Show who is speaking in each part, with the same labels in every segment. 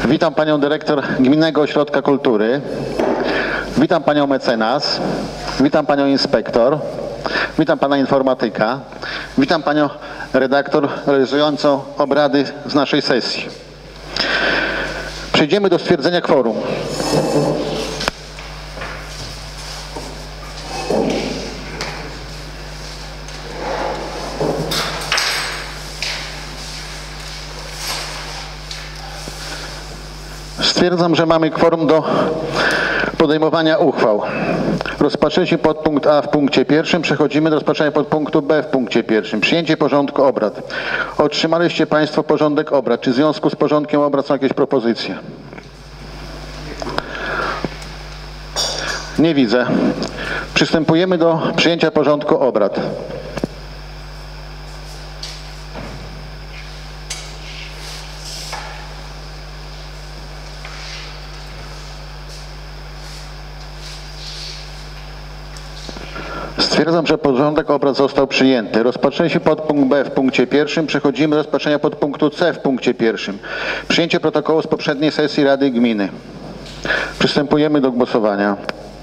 Speaker 1: Witam panią dyrektor Gminnego Ośrodka Kultury. Witam panią mecenas. Witam panią inspektor. Witam pana informatyka. Witam panią redaktor realizującą obrady z naszej sesji. Przejdziemy do stwierdzenia kworum. Stwierdzam, że mamy kworum do podejmowania uchwał. Rozpatrzyliśmy podpunkt A w punkcie pierwszym. Przechodzimy do rozpatrzenia podpunktu B w punkcie pierwszym. Przyjęcie porządku obrad. Otrzymaliście państwo porządek obrad. Czy w związku z porządkiem obrad są jakieś propozycje? Nie widzę. Przystępujemy do przyjęcia porządku obrad. Stwierdzam, że porządek obrad został przyjęty. Rozpatrzyliśmy podpunkt B w punkcie pierwszym. Przechodzimy do rozpatrzenia podpunktu C w punkcie pierwszym. Przyjęcie protokołu z poprzedniej sesji Rady Gminy. Przystępujemy do głosowania.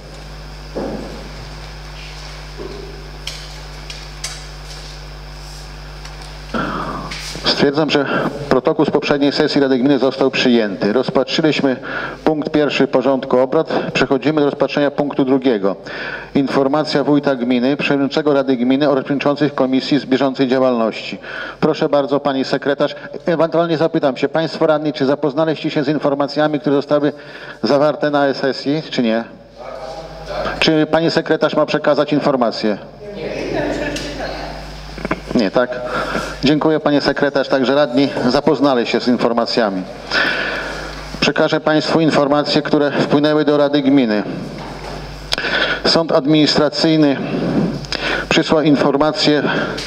Speaker 1: Stwierdzam, że protokół z poprzedniej sesji Rady Gminy został przyjęty. Rozpatrzyliśmy punkt pierwszy porządku obrad. Przechodzimy do rozpatrzenia punktu drugiego. Informacja wójta gminy, przewodniczącego Rady Gminy oraz przewodniczących komisji z bieżącej działalności. Proszę bardzo, pani sekretarz. Ewentualnie zapytam się, państwo radni, czy zapoznaliście się z informacjami, które zostały zawarte na sesji, czy nie? Czy pani sekretarz ma przekazać informacje? Nie, tak? Dziękuję panie sekretarz. Także radni zapoznali się z informacjami. Przekażę państwu informacje, które wpłynęły do Rady Gminy. Sąd administracyjny przysłał informację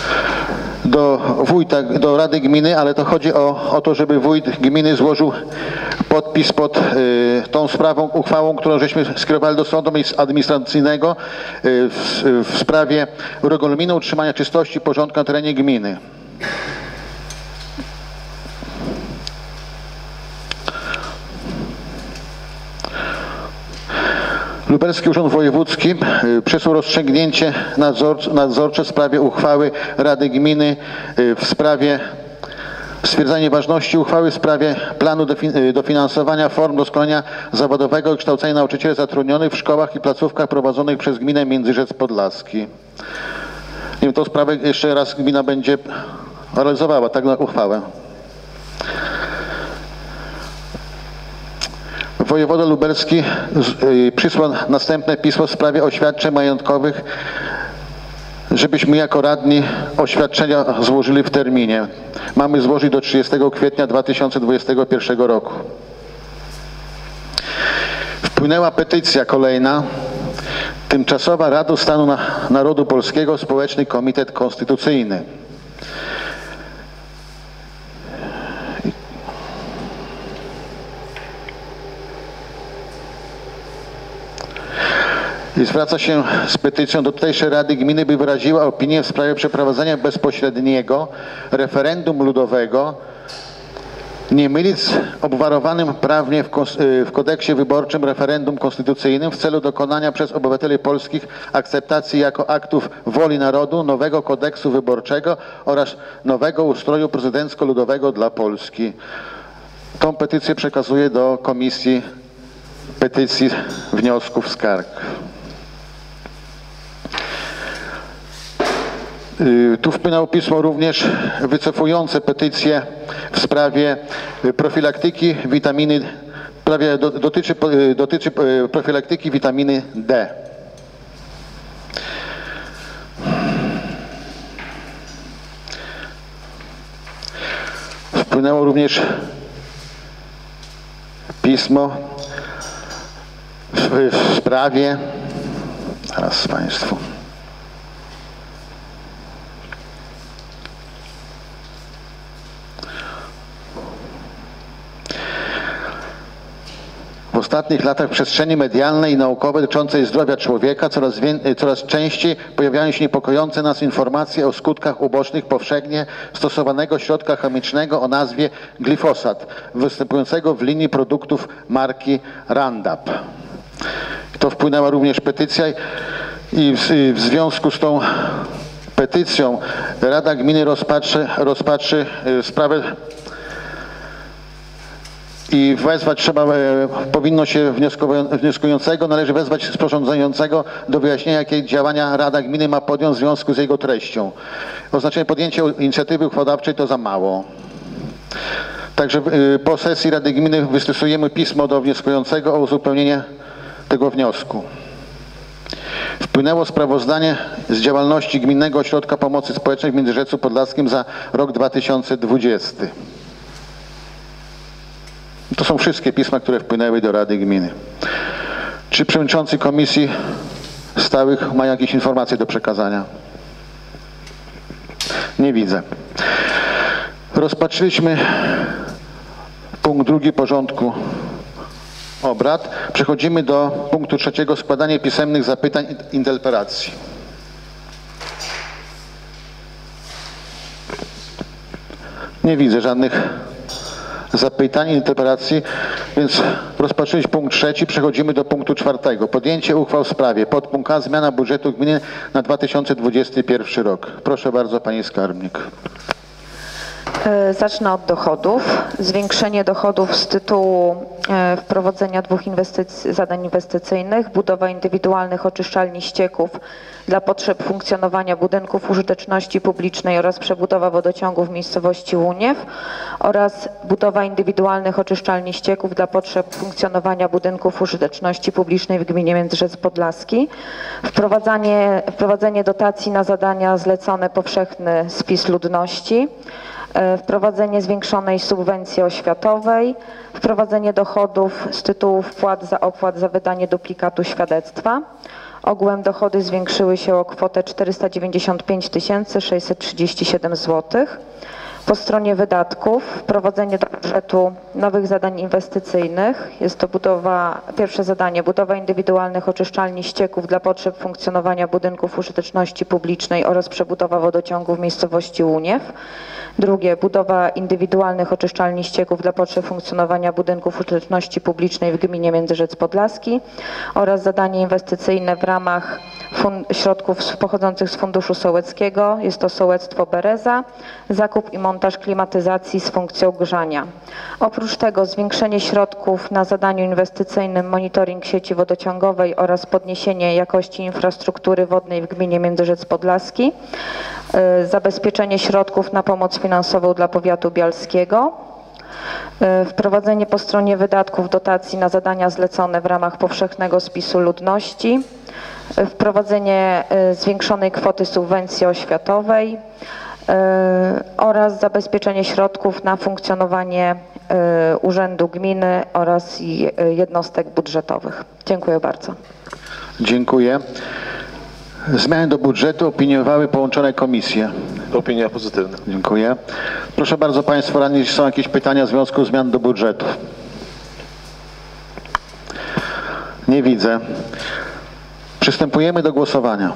Speaker 1: do Rady Gminy, ale to chodzi o to, żeby wójt gminy złożył podpis pod tą sprawą, uchwałą, którą żeśmy skierowali do sądu administracyjnego w sprawie regulaminu utrzymania czystości i porządku na terenie gminy. Lubelski Urząd Wojewódzki przysłał rozstrzygnięcie nadzorcze w sprawie uchwały Rady Gminy w sprawie stwierdzenia ważności uchwały w sprawie planu dofinansowania form doskonalenia zawodowego i kształcenia nauczycieli zatrudnionych w szkołach i placówkach prowadzonych przez gminę Międzyrzec Podlaski. Nie wiem, tą sprawę jeszcze raz gmina będzie realizowała, tak, na uchwałę. Wojewoda lubelski przysłał następne pismo w sprawie oświadczeń majątkowych, żebyśmy jako radni oświadczenia złożyli w terminie. Mamy złożyć do 30 kwietnia 2021 roku. Wpłynęła petycja kolejna. Tymczasowa Rada Stanu Narodu Polskiego, Społeczny Komitet Konstytucyjny. I zwraca się z petycją do tutejszej Rady Gminy, by wyraziła opinię w sprawie przeprowadzenia bezpośredniego referendum ludowego, nie mylić z obwarowanym prawnie w kodeksie wyborczym referendum konstytucyjnym w celu dokonania przez obywateli polskich akceptacji jako aktów woli narodu nowego kodeksu wyborczego oraz nowego ustroju prezydencko-ludowego dla Polski. Tą petycję przekazuję do Komisji Petycji, Wniosków, Skarg. Tu wpłynęło pismo również wycofujące petycję w sprawie profilaktyki witaminy, dotyczy profilaktyki witaminy D. Wpłynęło również pismo w sprawie, zaraz państwu, W ostatnich latach w przestrzeni medialnej i naukowej dotyczącej zdrowia człowieka coraz częściej pojawiają się niepokojące nas informacje o skutkach ubocznych powszechnie stosowanego środka chemicznego o nazwie glifosat, występującego w linii produktów marki Roundup. To wpłynęła również petycja i w związku z tą petycją Rada Gminy rozpatrzy sprawę i wezwać powinno się wnioskującego, należy wezwać sporządzającego do wyjaśnienia, jakie działania Rada Gminy ma podjąć w związku z jego treścią. Oznaczenie podjęcia inicjatywy uchwałodawczej to za mało. Także po sesji Rady Gminy wystosujemy pismo do wnioskującego o uzupełnienie tego wniosku. Wpłynęło sprawozdanie z działalności Gminnego Ośrodka Pomocy Społecznej w Międzyrzeczu Podlaskim za rok 2020. To są wszystkie pisma, które wpłynęły do Rady Gminy. Czy przewodniczący komisji stałych ma jakieś informacje do przekazania? Nie widzę. Rozpatrzyliśmy punkt 2 porządku obrad. Przechodzimy do punktu 3. Składanie pisemnych zapytań i interpelacji. Nie widzę żadnych zapytań i interpelacji, więc rozpatrzyliśmy punkt 3. Przechodzimy do punktu 4. Podjęcie uchwał w sprawie. Podpunkt A. Zmiana budżetu gminy na 2021 rok. Proszę bardzo, pani skarbnik.
Speaker 2: Zacznę od dochodów. Zwiększenie dochodów z tytułu wprowadzenia 2 zadań inwestycyjnych, budowa indywidualnych oczyszczalni ścieków dla potrzeb funkcjonowania budynków użyteczności publicznej oraz przebudowa wodociągów w miejscowości Łuniew oraz budowa indywidualnych oczyszczalni ścieków dla potrzeb funkcjonowania budynków użyteczności publicznej w gminie Międzyrzec Podlaski. Wprowadzenie dotacji na zadania zlecone powszechny spis ludności. Wprowadzenie zwiększonej subwencji oświatowej, wprowadzenie dochodów z tytułu opłat za wydanie duplikatu świadectwa. Ogółem dochody zwiększyły się o kwotę 495 637 zł. Po stronie wydatków wprowadzenie do budżetu nowych zadań inwestycyjnych. Jest to pierwsze zadanie, budowa indywidualnych oczyszczalni ścieków dla potrzeb funkcjonowania budynków użyteczności publicznej oraz przebudowa wodociągu w miejscowości Łuniew. Drugie, budowa indywidualnych oczyszczalni ścieków dla potrzeb funkcjonowania budynków użyteczności publicznej w gminie Międzyrzec Podlaski oraz zadanie inwestycyjne w ramach środków pochodzących z Funduszu Sołeckiego. Jest to sołectwo Bereza, zakup i montaż klimatyzacji z funkcją grzania. Oprócz tego zwiększenie środków na zadaniu inwestycyjnym monitoring sieci wodociągowej oraz podniesienie jakości infrastruktury wodnej w gminie Międzyrzec Podlaski. Zabezpieczenie środków na pomoc finansową dla powiatu bialskiego. Wprowadzenie po stronie wydatków dotacji na zadania zlecone w ramach powszechnego spisu ludności. Wprowadzenie zwiększonej kwoty subwencji oświatowej oraz zabezpieczenie środków na funkcjonowanie Urzędu Gminy oraz jednostek budżetowych. Dziękuję bardzo.
Speaker 1: Dziękuję. Zmiany do budżetu opiniowały połączone komisje.
Speaker 3: Opinia pozytywna.
Speaker 1: Dziękuję. Proszę bardzo państwo radni, czy są jakieś pytania w związku z zmian do budżetu? Nie widzę. Przystępujemy do głosowania.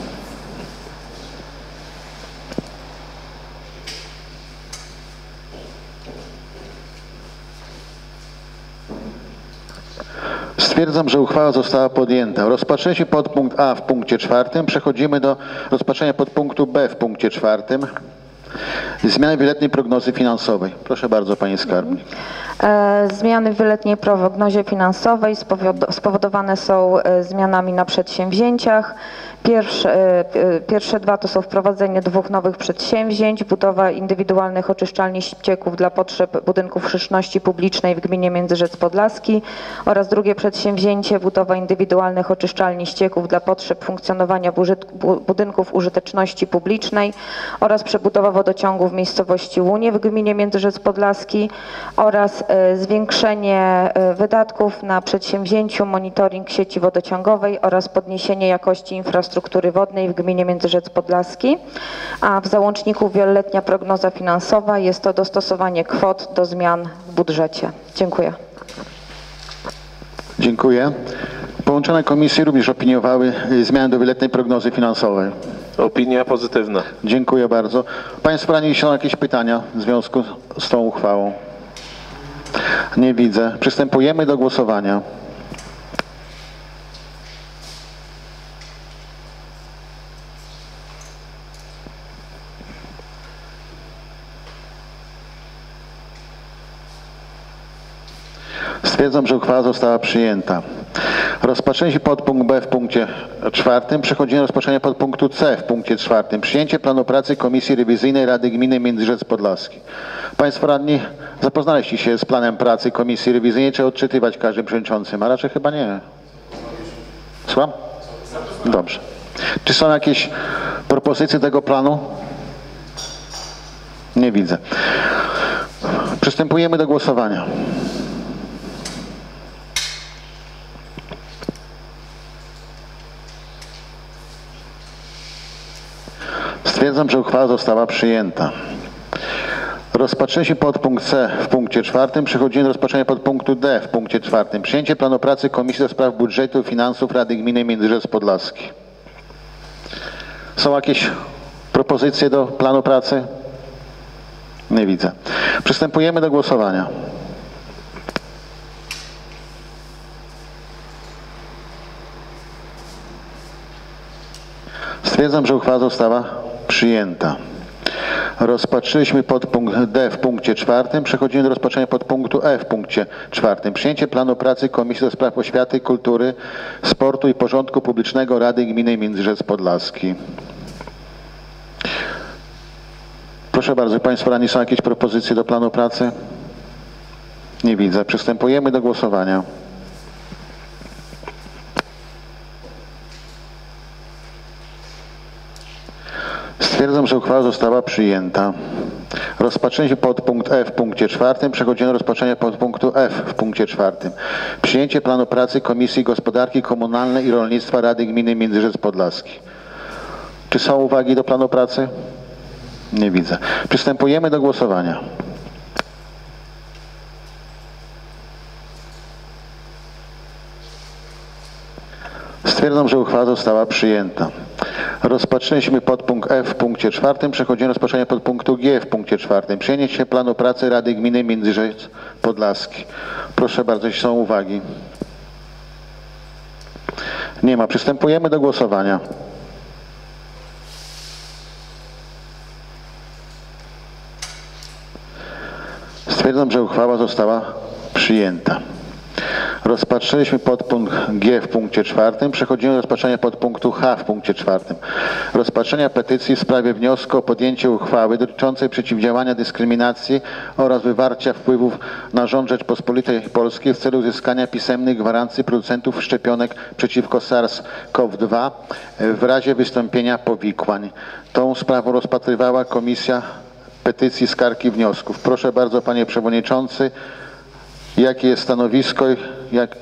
Speaker 1: Stwierdzam, że uchwała została podjęta. Rozpatrzyliśmy podpunkt A w punkcie 4. Przechodzimy do rozpatrzenia podpunktu B w punkcie 4. Zmiany wieloletniej prognozy finansowej. Proszę bardzo, pani skarbnik.
Speaker 2: Zmiany w wieloletniej prognozie finansowej spowodowane są zmianami na przedsięwzięciach. Pierwsze 2 to są wprowadzenie 2 nowych przedsięwzięć, budowa indywidualnych oczyszczalni ścieków dla potrzeb budynków użyteczności publicznej w gminie Międzyrzec Podlaski oraz drugie przedsięwzięcie, budowa indywidualnych oczyszczalni ścieków dla potrzeb funkcjonowania budynków użyteczności publicznej oraz przebudowa wodociągu w miejscowości Łuniew w gminie Międzyrzec Podlaski oraz zwiększenie wydatków na przedsięwzięciu monitoring sieci wodociągowej oraz podniesienie jakości infrastruktury wodnej w gminie Międzyrzec Podlaski, a w załączniku wieloletnia prognoza finansowa jest to dostosowanie kwot do zmian w budżecie. Dziękuję.
Speaker 1: Dziękuję. Połączone komisje również opiniowały zmiany do wieloletniej prognozy finansowej.
Speaker 3: Opinia pozytywna.
Speaker 1: Dziękuję bardzo. Państwo radni, są jakieś pytania w związku z tą uchwałą? Nie widzę. Przystępujemy do głosowania. Stwierdzam, że uchwała została przyjęta. Rozpatrzenie podpunkt B w punkcie 4. Przechodzimy do rozpatrzenia podpunktu C w punkcie 4. Przyjęcie planu pracy Komisji Rewizyjnej Rady Gminy Międzyrzec Podlaski. Państwo radni zapoznaliście się z planem pracy Komisji Rewizyjnej, czy odczytywać każdym przewodniczącym? A raczej chyba nie. Słucham? Dobrze. Czy są jakieś propozycje tego planu? Nie widzę. Przystępujemy do głosowania. Stwierdzam, że uchwała została przyjęta. Rozpatrzyliśmy podpunkt C w punkcie 4. Przechodzimy do rozpatrzenia podpunktu D w punkcie 4. Przyjęcie planu pracy Komisji do Spraw Budżetu i Finansów Rady Gminy Międzyrzec Podlaski. Są jakieś propozycje do planu pracy? Nie widzę. Przystępujemy do głosowania. Stwierdzam, że uchwała została przyjęta. Rozpatrzyliśmy podpunkt D w punkcie 4. Przechodzimy do rozpatrzenia podpunktu E w punkcie 4. Przyjęcie planu pracy Komisji do Spraw Oświaty, Kultury, Sportu i Porządku Publicznego Rady Gminy Międzyrzec Podlaski. Proszę bardzo, Państwo radni, są jakieś propozycje do planu pracy? Nie widzę. Przystępujemy do głosowania. Stwierdzam, że uchwała została przyjęta. Rozpatrzenie podpunkt E w punkcie 4. Przechodzimy do rozpatrzenia podpunktu F w punkcie 4. Przyjęcie planu pracy Komisji Gospodarki Komunalnej i Rolnictwa Rady Gminy Międzyrzec Podlaski. Czy są uwagi do planu pracy? Nie widzę. Przystępujemy do głosowania. Stwierdzam, że uchwała została przyjęta. Rozpatrzyliśmy podpunkt F w punkcie 4. Przechodzimy do rozpatrzenia podpunktu G w punkcie 4. Przyjęcie planu pracy Rady Gminy Międzyrzec Podlaski. Proszę bardzo, jeśli są uwagi. Nie ma. Przystępujemy do głosowania. Stwierdzam, że uchwała została przyjęta. Rozpatrzyliśmy podpunkt G w punkcie 4. Przechodzimy do rozpatrzenia podpunktu H w punkcie 4. Rozpatrzenia petycji w sprawie wniosku o podjęcie uchwały dotyczącej przeciwdziałania dyskryminacji oraz wywarcia wpływów na rząd Rzeczpospolitej Polskiej w celu uzyskania pisemnych gwarancji producentów szczepionek przeciwko SARS-CoV-2 w razie wystąpienia powikłań. Tą sprawą rozpatrywała Komisja Petycji, Skarg i Wniosków. Proszę bardzo, Panie Przewodniczący, jakie jest stanowisko i jak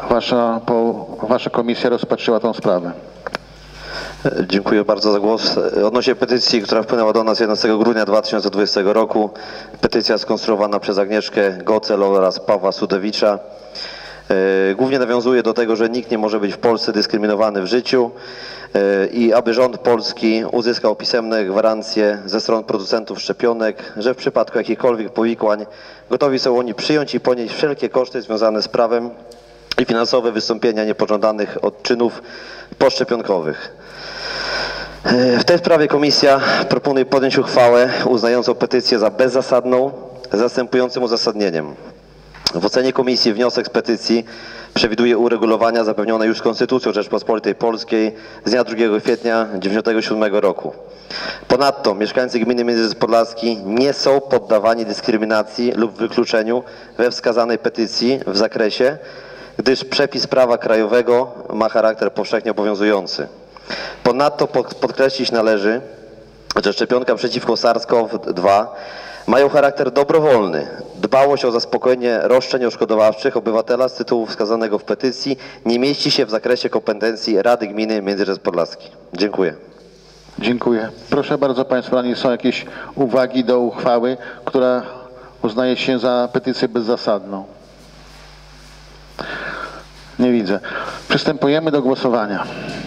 Speaker 1: wasza komisja rozpatrzyła tę sprawę?
Speaker 4: Dziękuję bardzo za głos. Odnośnie petycji, która wpłynęła do nas 11 grudnia 2020 roku, petycja skonstruowana przez Agnieszkę Gocel oraz Pawła Sudewicza. Głównie nawiązuje do tego, że nikt nie może być w Polsce dyskryminowany w życiu i aby rząd polski uzyskał pisemne gwarancje ze stron producentów szczepionek, że w przypadku jakichkolwiek powikłań gotowi są oni przyjąć i ponieść wszelkie koszty związane z prawem i finansowe wystąpienia niepożądanych odczynów poszczepionkowych. W tej sprawie komisja proponuje podjąć uchwałę uznającą petycję za bezzasadną z następującym uzasadnieniem. W ocenie komisji wniosek z petycji przewiduje uregulowania zapewnione już Konstytucją Rzeczpospolitej Polskiej z dnia 2 kwietnia 1997 roku. Ponadto mieszkańcy gminy Międzyrzec Podlaski nie są poddawani dyskryminacji lub wykluczeniu we wskazanej petycji w zakresie, gdyż przepis prawa krajowego ma charakter powszechnie obowiązujący. Ponadto podkreślić należy, że szczepionka przeciwko SARS-CoV-2 mają charakter dobrowolny. Dbałość o zaspokojenie roszczeń odszkodowawczych obywatela z tytułu wskazanego w petycji nie mieści się w zakresie kompetencji Rady Gminy Międzyrzec Podlaski. Dziękuję.
Speaker 1: Dziękuję. Proszę bardzo, Państwo radni, są jakieś uwagi do uchwały, która uznaje się za petycję bezzasadną? Nie widzę. Przystępujemy do głosowania.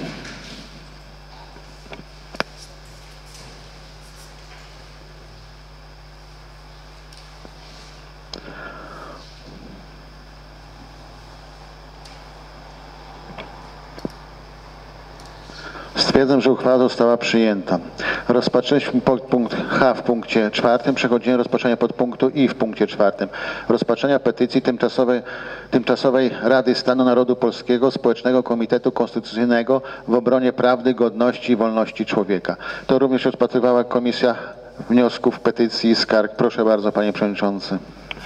Speaker 1: Stwierdzam, że uchwała została przyjęta. Rozpatrzyliśmy podpunkt H w punkcie 4. Przechodzimy do rozpatrzenia podpunktu I w punkcie 4. Rozpatrzenia petycji Tymczasowej Rady Stanu Narodu Polskiego Społecznego Komitetu Konstytucyjnego w obronie prawdy, godności i wolności człowieka. To również rozpatrywała Komisja Wniosków, Petycji i Skarg. Proszę bardzo, panie przewodniczący.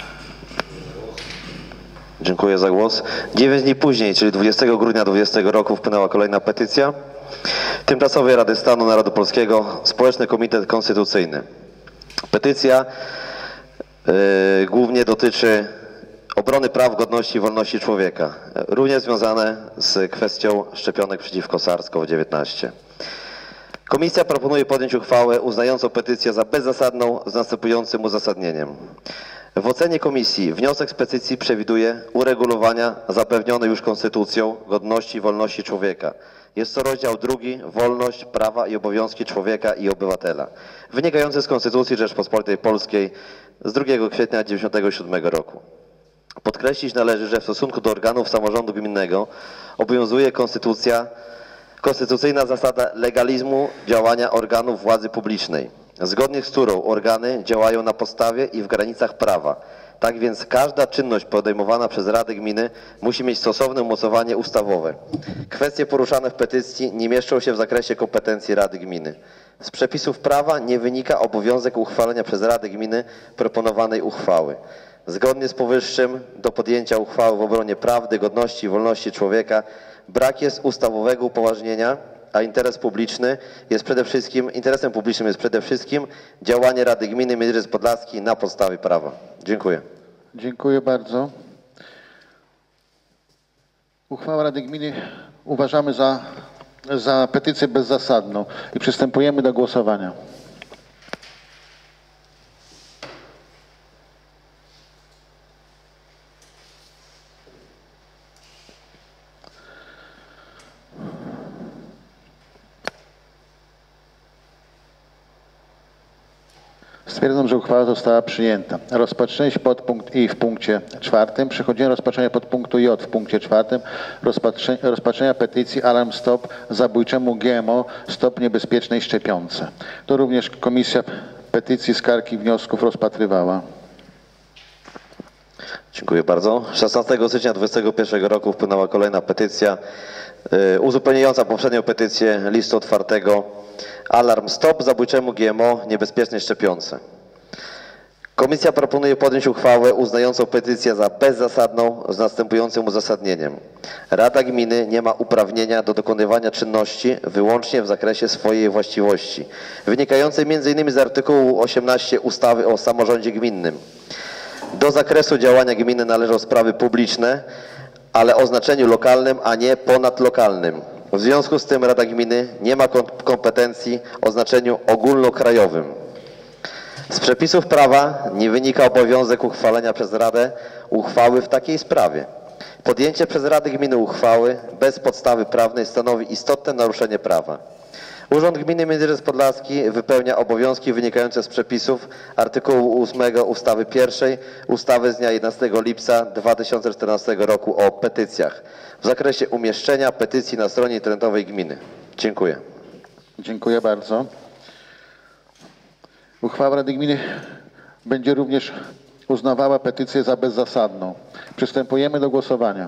Speaker 4: Dziękuję za głos. 9 dni później, czyli 20 grudnia 2020 roku wpłynęła kolejna petycja Tymczasowej Rady Stanu Narodu Polskiego Społeczny Komitet Konstytucyjny. Petycja głównie dotyczy obrony praw, godności i wolności człowieka, również związane z kwestią szczepionek przeciwko SARS-CoV-19. Komisja proponuje podjąć uchwałę uznającą petycję za bezzasadną z następującym uzasadnieniem. W ocenie komisji wniosek z petycji przewiduje uregulowania zapewnione już konstytucją godności i wolności człowieka. Jest to rozdział 2, wolność, prawa i obowiązki człowieka i obywatela, wynikający z Konstytucji Rzeczpospolitej Polskiej z 2 kwietnia 1997 roku. Podkreślić należy, że w stosunku do organów samorządu gminnego obowiązuje konstytucyjna zasada legalizmu działania organów władzy publicznej, zgodnie z którą organy działają na podstawie i w granicach prawa. Tak więc każda czynność podejmowana przez Radę Gminy musi mieć stosowne umocowanie ustawowe. Kwestie poruszane w petycji nie mieszczą się w zakresie kompetencji Rady Gminy. Z przepisów prawa nie wynika obowiązek uchwalenia przez Radę Gminy proponowanej uchwały. Zgodnie z powyższym do podjęcia uchwały w obronie prawdy, godności i wolności człowieka brak jest ustawowego upoważnienia, a interesem publicznym jest przede wszystkim działanie Rady Gminy Miedzyrzec Podlaski na podstawie prawa. Dziękuję.
Speaker 1: Dziękuję bardzo. Uchwałę Rady Gminy uważamy za petycję bezzasadną i przystępujemy do głosowania. Stwierdzam, że uchwała została przyjęta. Rozpatrzyliśmy podpunkt I w punkcie 4. Przechodzimy do rozpatrzenia podpunktu J w punkcie 4. Rozpatrzenia petycji Alarm Stop zabójczemu GMO Stop niebezpiecznej szczepionce. To również Komisja Petycji, Skarg i Wniosków rozpatrywała.
Speaker 4: Dziękuję bardzo. 16 stycznia 2021 roku wpłynęła kolejna petycja uzupełniająca poprzednią petycję listu otwartego Alarm Stop zabójczemu GMO niebezpiecznej szczepionce. Komisja proponuje podjąć uchwałę uznającą petycję za bezzasadną z następującym uzasadnieniem. Rada Gminy nie ma uprawnienia do dokonywania czynności wyłącznie w zakresie swojej właściwości, wynikającej m.in. z artykułu 18 ustawy o samorządzie gminnym. Do zakresu działania gminy należą sprawy publiczne, ale o znaczeniu lokalnym, a nie ponadlokalnym. W związku z tym Rada Gminy nie ma kompetencji o znaczeniu ogólnokrajowym. Z przepisów prawa nie wynika obowiązek uchwalenia przez Radę uchwały w takiej sprawie. Podjęcie przez Radę Gminy uchwały bez podstawy prawnej stanowi istotne naruszenie prawa. Urząd Gminy Miedzyrzec Podlaski wypełnia obowiązki wynikające z przepisów artykułu 8 ustawy 1 ustawy z dnia 11 lipca 2014 roku o petycjach w zakresie umieszczenia petycji na stronie internetowej gminy. Dziękuję.
Speaker 1: Dziękuję bardzo. Uchwała Rady Gminy będzie również uznawała petycję za bezzasadną. Przystępujemy do głosowania.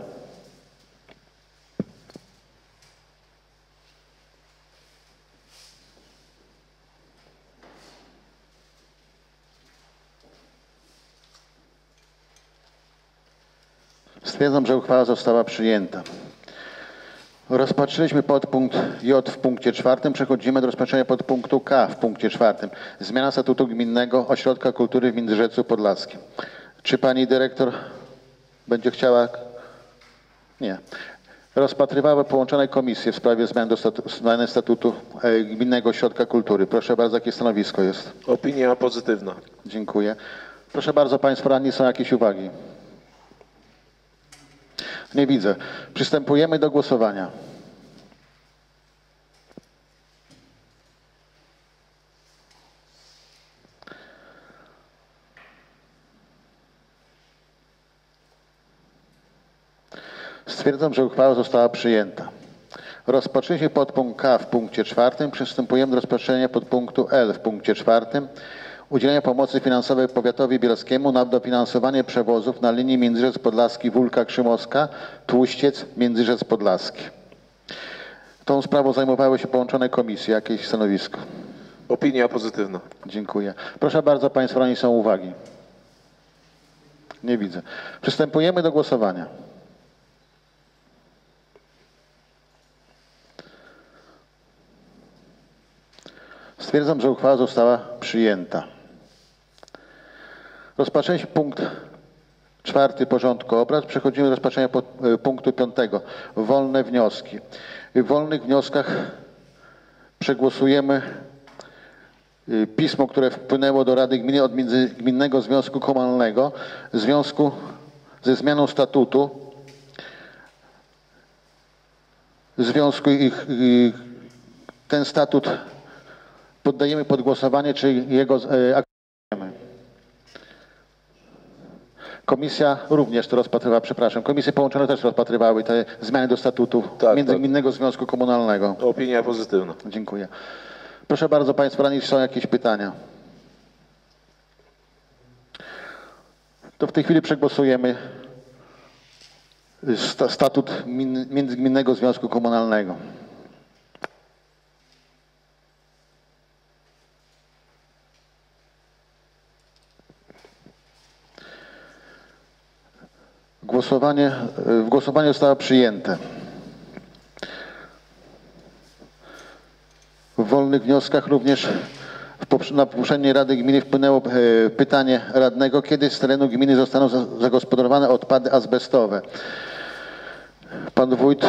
Speaker 1: Stwierdzam, że uchwała została przyjęta. Rozpatrzyliśmy podpunkt J w punkcie 4. Przechodzimy do rozpatrzenia podpunktu K w punkcie 4. Zmiana statutu gminnego Ośrodka Kultury w Międzyrzeczu Podlaskim. Czy pani dyrektor będzie chciała? Nie. Rozpatrywały połączone komisje w sprawie zmiany statutu Gminnego Ośrodka Kultury. Proszę bardzo, jakie stanowisko jest?
Speaker 3: Opinia pozytywna.
Speaker 1: Dziękuję. Proszę bardzo, państwo radni, są jakieś uwagi? Nie widzę. Przystępujemy do głosowania. Stwierdzam, że uchwała została przyjęta. Rozpoczęliśmy podpunkt K w punkcie 4. Przystępujemy do rozpatrzenia podpunktu L w punkcie 4. Udzielenia pomocy finansowej powiatowi bielskiemu na dofinansowanie przewozów na linii Międzyrzec Podlaski, Wólka, Krzymowska, Tłuściec, Międzyrzec Podlaski. Tą sprawą zajmowały się połączone komisje. Jakieś stanowisko?
Speaker 3: Opinia pozytywna.
Speaker 1: Dziękuję. Proszę bardzo, Państwo radni, są uwagi? Nie widzę. Przystępujemy do głosowania. Stwierdzam, że uchwała została przyjęta. Rozpatrzyliśmy punkt 4 porządku obrad. Przechodzimy do rozpatrzenia punktu 5. Wolne wnioski. W wolnych wnioskach przegłosujemy pismo, które wpłynęło do Rady Gminy od Międzygminnego Związku Komunalnego w związku ze zmianą statutu. W związku ten statut poddajemy pod głosowanie, czy jego akceptujemy. Komisja również to rozpatrywała, przepraszam. Komisje połączone też rozpatrywały te zmiany do statutu Międzygminnego Związku Komunalnego.
Speaker 3: Opinia pozytywna.
Speaker 1: Dziękuję. Proszę bardzo, Państwo radni, czy są jakieś pytania? To w tej chwili przegłosujemy statut Międzygminnego Związku Komunalnego. Głosowanie zostało przyjęte. W wolnych wnioskach również na poprzedniej Rady Gminy wpłynęło pytanie radnego, kiedy z terenu gminy zostaną zagospodarowane odpady azbestowe. Pan wójt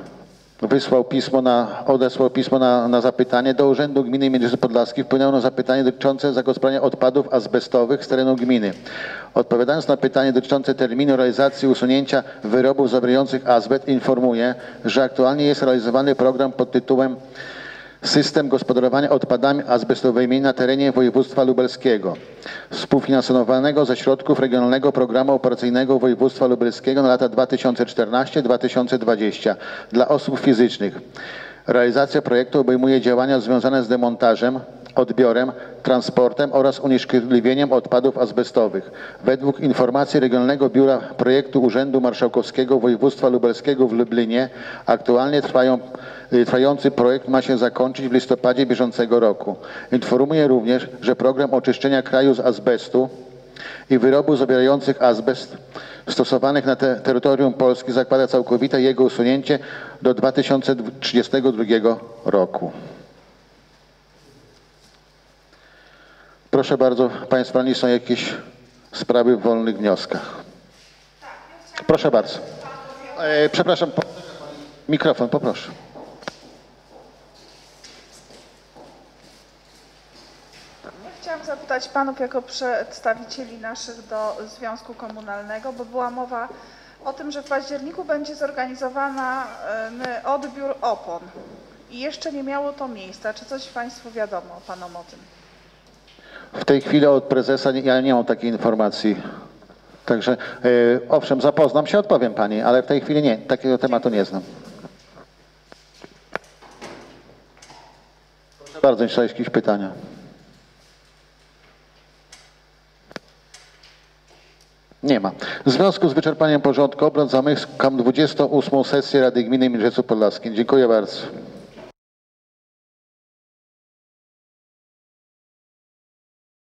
Speaker 1: odesłał pismo na zapytanie. Do Urzędu Gminy Międzyrzec Podlaski wpłynęło zapytanie dotyczące zagospodarowania odpadów azbestowych z terenu gminy. Odpowiadając na pytanie dotyczące terminu realizacji usunięcia wyrobów zawierających azbest, informuję, że aktualnie jest realizowany program pod tytułem System gospodarowania odpadami azbestowymi na terenie województwa lubelskiego, współfinansowanego ze środków Regionalnego Programu Operacyjnego Województwa Lubelskiego na lata 2014-2020 dla osób fizycznych. Realizacja projektu obejmuje działania związane z demontażem, odbiorem, transportem oraz unieszkodliwieniem odpadów azbestowych. Według informacji Regionalnego Biura Projektu Urzędu Marszałkowskiego Województwa Lubelskiego w Lublinie aktualnie trwający projekt ma się zakończyć w listopadzie bieżącego roku. Informuję również, że program oczyszczenia kraju z azbestu i wyrobów zawierających azbest stosowanych na terytorium Polski zakłada całkowite jego usunięcie do 2032 roku. Proszę bardzo, Państwa radni, są jakieś sprawy w wolnych wnioskach? Proszę bardzo. Przepraszam, mikrofon poproszę.
Speaker 5: Chciałam zapytać panów jako przedstawicieli naszych do Związku Komunalnego, bo była mowa o tym, że w październiku będzie zorganizowany odbiór opon i jeszcze nie miało to miejsca. Czy coś Państwu wiadomo panom o tym?
Speaker 1: W tej chwili od prezesa ja nie mam takiej informacji. Także owszem, zapoznam się, odpowiem Pani, ale w tej chwili nie, takiego tematu nie znam. Proszę bardzo, jeszcze jakieś pytania? Nie ma. W związku z wyczerpaniem porządku obrad zamykam 28. sesję Rady Gminy Międzyrzec Podlaskim. Dziękuję bardzo.